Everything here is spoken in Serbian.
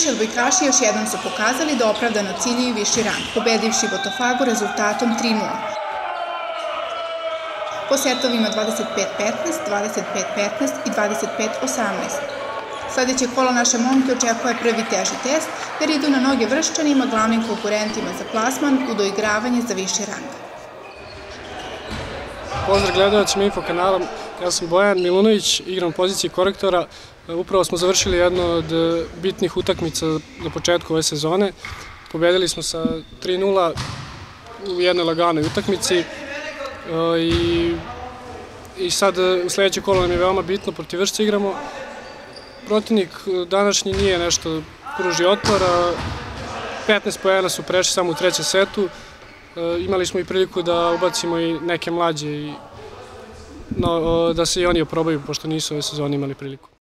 naši odbojkaši još jednom su pokazali da opravdano ciljaju viši rang, pobedivši Botafogo rezultatom 3:0. Po setovima 25-15, 25-15 i 25-18. Sledeće kolo naše momke očekuje prvi teži test, jer idu na noge Vrščanima, glavnim konkurentima za plasman u doigravanje za viši rang. Pozdrav gledalcima Info kanala, ja sam Bojan Milunović, igram u poziciji korektora. Upravo smo završili jednu od bitnih utakmica na početku ove sezone. Pobedili smo sa 3:0 u jednoj laganoj utakmici i sad u sledeće kolo nam je veoma bitno, protiv Vršca igramo. Protivnik današnji nije nešto pruži otpor, 15 poena su prešli samo u trećem setu. Imali smo i priliku da ubacimo i neke mlađe, da se i oni oprobaju, pošto nisu ove sezone imali priliku.